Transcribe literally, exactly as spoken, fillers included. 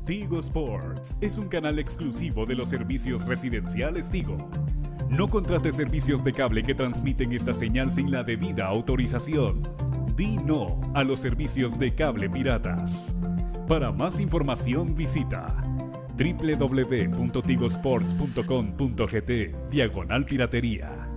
Tigo Sports es un canal exclusivo de los servicios residenciales Tigo. No contrates servicios de cable que transmiten esta señal sin la debida autorización. Di no a los servicios de cable piratas. Para más información visita w w w punto tigo sports punto com punto g t diagonal piratería.